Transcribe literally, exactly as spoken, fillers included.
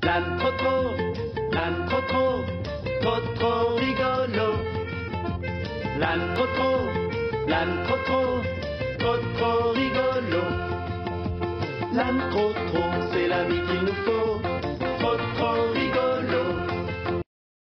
L'âne trop trop, l'âne trop trop, trop trop rigolo. L'âne trop trop, l'âne trop trop, trop trop rigolo. L'âne trop trop, c'est l'ami qu'il nous faut, trop trop rigolo.